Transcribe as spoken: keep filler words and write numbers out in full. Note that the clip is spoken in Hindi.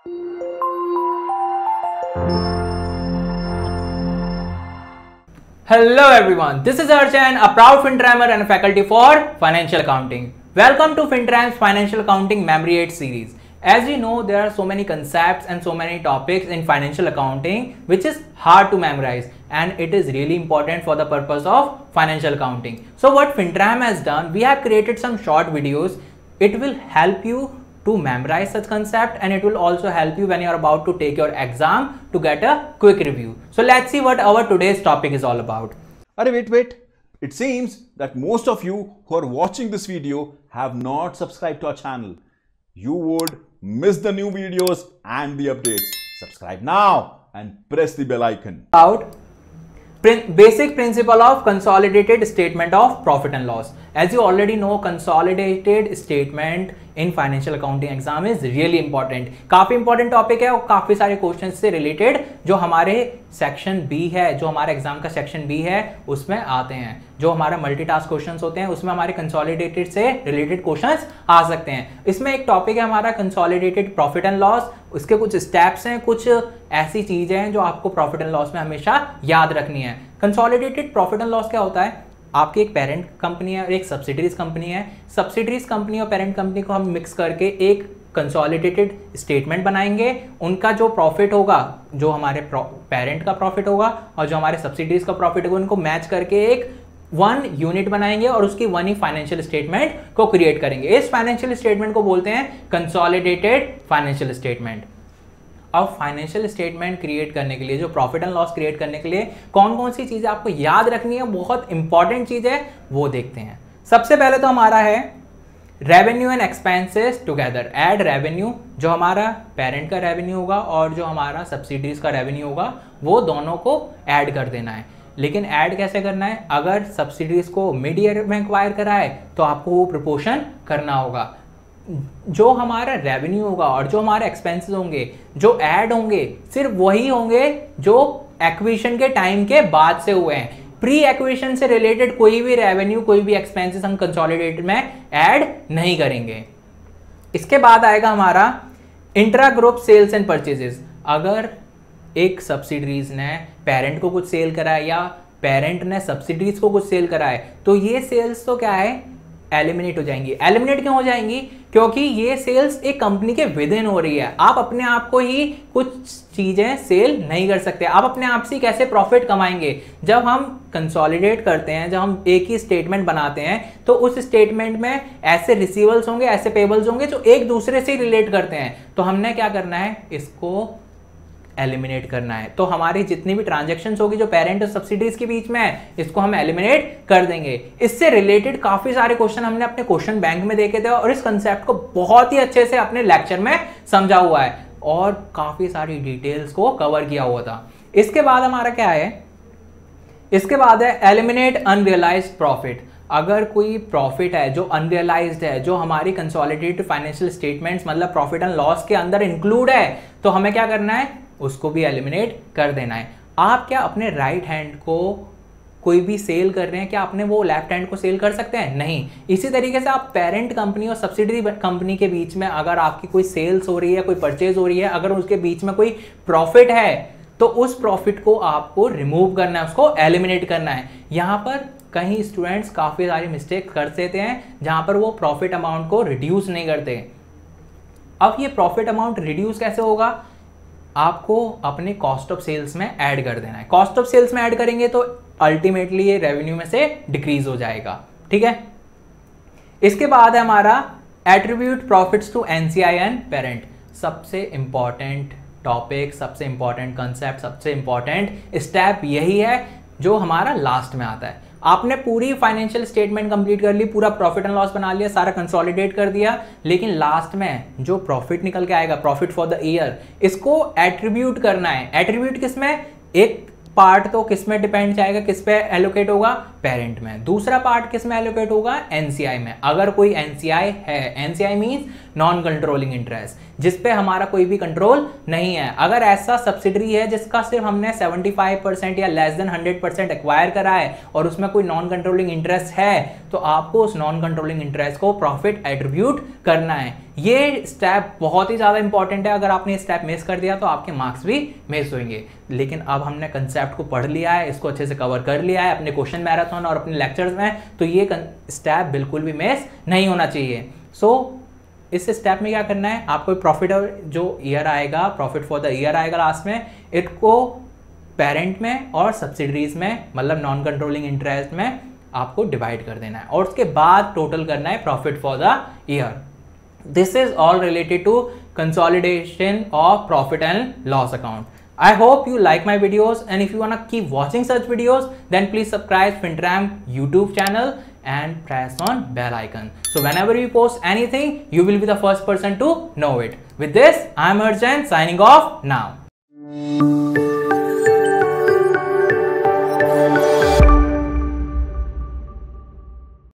Hello everyone, this is Archan, a proud FinTrammer and a faculty for Financial Accounting. Welcome to FinTram's Financial Accounting Memory eight series. As you know, there are so many concepts and so many topics in financial accounting which is hard to memorize, and it is really important for the purpose of financial accounting. So what FinTram has done, we have created some short videos. It will help you to memorize such concept, and it will also help you when you are about to take your exam to get a quick review. So let's see what our today's topic is all about. Arey wait, wait. It seems that most of you who are watching this video have not subscribed to our channel. You would miss the new videos and the updates. Subscribe now and press the bell icon. About basic principle of consolidated statement of profit and loss. As you already know, consolidated statement in financial accounting exam is really important. काफी important topic है और काफी सारे questions से related जो हमारे section B है, जो हमारे exam का section B है, उसमें आते हैं. जो हमारा multitask questions होते हैं उसमें हमारे consolidated से related questions आ सकते हैं. इसमें एक topic है हमारा consolidated profit and loss. उसके कुछ steps हैं, कुछ ऐसी चीजें हैं जो आपको profit and loss में हमेशा याद रखनी है. Consolidated profit and loss क्या होता है? आपकी एक पेरेंट कंपनी है और एक सब्सिडरीज कंपनी है. सब्सिडरीज कंपनी और पेरेंट कंपनी को हम मिक्स करके एक कंसोलिडेटेड स्टेटमेंट बनाएंगे. उनका जो प्रॉफिट होगा, जो हमारे पेरेंट का प्रॉफिट होगा और जो हमारे सब्सिडरीज का प्रॉफिट होगा, उनको मैच करके एक वन यूनिट बनाएंगे और उसकी वन ही फाइनेंशियल स्टेटमेंट को क्रिएट करेंगे. इस फाइनेंशियल स्टेटमेंट को बोलते हैं कंसोलिडेटेड फाइनेंशियल स्टेटमेंट. अब फाइनेंशियल स्टेटमेंट क्रिएट करने के लिए, जो प्रॉफिट एंड लॉस क्रिएट करने के लिए कौन कौन सी चीजें आपको याद रखनी है, बहुत इंपॉर्टेंट चीज है, वो देखते हैं. सबसे पहले तो हमारा है revenue and expenses together. Add revenue, जो हमारा पेरेंट का रेवेन्यू होगा और जो हमारा सब्सिडीज का रेवेन्यू होगा, वो दोनों को ऐड कर देना है. लेकिन ऐड कैसे करना है? अगर सब्सिडीज को मिड ईयर में एक्वायर करा है तो आपको वो प्रोपोर्शन करना होगा. जो हमारा रेवेन्यू होगा और जो हमारे एक्सपेंसेस होंगे, जो ऐड होंगे, सिर्फ वही होंगे जो एक्विजिशन के टाइम के बाद से हुए हैं. प्री एक्विजिशन से रिलेटेड कोई भी रेवेन्यू, कोई भी एक्सपेंसेस हम कंसोलिडेटेड में ऐड नहीं करेंगे. इसके बाद आएगा हमारा intra group sales and purchases. अगर एक सब्सिडरीज ने पेरेंट को कुछ सेल करा है या पेरेंट ने सब्सिडरीज को कुछ सेल करा है, तो ये सेल्स तो क्या है, एलिमिनेट हो जाएंगी. एलिमिनेट क्यों हो जाएंगी? क्योंकि ये सेल्स एक कंपनी के विद इन हो रही है. आप अपने आप को ही कुछ चीजें सेल नहीं कर सकते. आप अपने आप से कैसे प्रॉफिट कमाएंगे? जब हम कंसोलिडेट करते हैं, जब हम एक ही स्टेटमेंट बनाते हैं, तो उस स्टेटमेंट में ऐसे रिसीवल्स होंगे, ऐसे पेबल्स होंगे जो एक दूसरे से रिलेट करते हैं. तो हमने क्या करना है, इसको एलिमिनेट करना है. तो हमारी जितनी भी ट्रांजैक्शंस होगी जो पेरेंट और सब्सिडीज के बीच में है, इसको हम एलिमिनेट कर देंगे. इससे रिलेटेड काफी सारे क्वेश्चन हमने अपने क्वेश्चन बैंक में देखे थे और इस कंसेप्ट को बहुत ही अच्छे से अपने लेक्चर में समझा हुआ है और काफी सारी डिटेल्स को कवर किया हुआ था. इसके बाद हमारा क्या है, इसके बाद है एलिमिनेट अनरियलाइज्ड प्रॉफिट. अगर कोई प्रॉफिट है जो अनरियलाइज्ड है, जो हमारी कंसोलिडेटेड फाइनेंशियल स्टेटमेंट्स मतलब प्रॉफिट एंड लॉस के अंदर इंक्लूड है, तो हमें क्या करना है, उसको भी एलिमिनेट कर देना है. आप क्या अपने राइट हैंड को कोई भी सेल कर रहे हैं, क्या आपने वो लेफ्ट हैंड को सेल कर सकते हैं? नहीं. इसी तरीके से आप पेरेंट कंपनी और सब्सिडरी कंपनी के बीच में अगर आपकी कोई सेल्स हो रही है, कोई परचेज हो रही है, अगर उसके बीच में कोई प्रॉफिट है, तो उस प्रॉफिट को आपको रिमूव करना है, उसको एलिमिनेट करना है. यहां पर कहीं स्टूडेंट्स काफी सारी मिस्टेक कर देते हैं जहां पर वो प्रॉफिट अमाउंट को रिड्यूस नहीं करते. अब ये प्रॉफिट अमाउंट रिड्यूस कैसे होगा? आपको अपने कॉस्ट ऑफ सेल्स में ऐड कर देना है. कॉस्ट ऑफ सेल्स में ऐड करेंगे तो अल्टीमेटली ये रेवेन्यू में से डिक्रीज हो जाएगा. ठीक है. इसके बाद है हमारा attribute profits to NCI and parent. सबसे इंपॉर्टेंट टॉपिक, सबसे इंपॉर्टेंट कंसेप्ट, सबसे इंपॉर्टेंट स्टेप यही है जो हमारा लास्ट में आता है. आपने पूरी फाइनेंशियल स्टेटमेंट कंप्लीट कर ली, पूरा प्रॉफिट एंड लॉस बना लिया, सारा कंसोलिडेट कर दिया, लेकिन लास्ट में जो प्रॉफिट निकल के आएगा, प्रॉफिट फॉर द ईयर, इसको एट्रीब्यूट करना है. एट्रीब्यूट किसमें? एक पार्ट तो किसमें डिपेंड जाएगा, किस पे एलोकेट होगा? पेरेंट में, दूसरा पार्ट किस में एलोकेट होगा, एनसीआई में। अगर कोई एनसीआई है, NCI means non controlling interest, जिस पे हमारा कोई भी कंट्रोल नहीं है। अगर ऐसा सब्सिडरी है जिसका सिर्फ हमने पचहत्तर परसेंट या less than hundred percent acquire करा है और उसमें कोई नॉन कंट्रोलिंग इंटरेस्ट है, तो आपको उस नॉन कंट्रोलिंग इंटरेस्ट को प्रॉफिट एट्रीब्यूट करना है। ये स्टेप बहुत ही ज्यादा इंपॉर्टेंट है, अगर आपने स्टेप मिस कर दिया तो आपके मार्क्स भी मिस होंगे। लेकिन अब हमने कंसेप्ट को पढ़ लिया है, इसको अच्छे से कवर कर लिया है अपने क्वेश्चन मैराथन और अपने लेक्चर्स में, तो ये स्टेप बिल्कुल भी मिस नहीं होना चाहिए। सो so, इस स्टेप में क्या करना है, आपको प्रॉफिट जो ईयर आएगा, प्रॉफिट फॉर द ईयर आएगा लास्ट में, इनको पेरेंट में और सब्सिडरीज में, मतलब नॉन कंट्रोलिंग इंटरेस्ट में आपको डिवाइड कर देना है और उसके बाद टोटल करना है profit for the year. This is all related to consolidation of profit and loss account. I hope you like my videos, and if you wanna keep watching such videos, then please subscribe FinTram YouTube channel and press on bell icon. So whenever we post anything, you will be the first person to know it. With this, I am Arjan signing off now.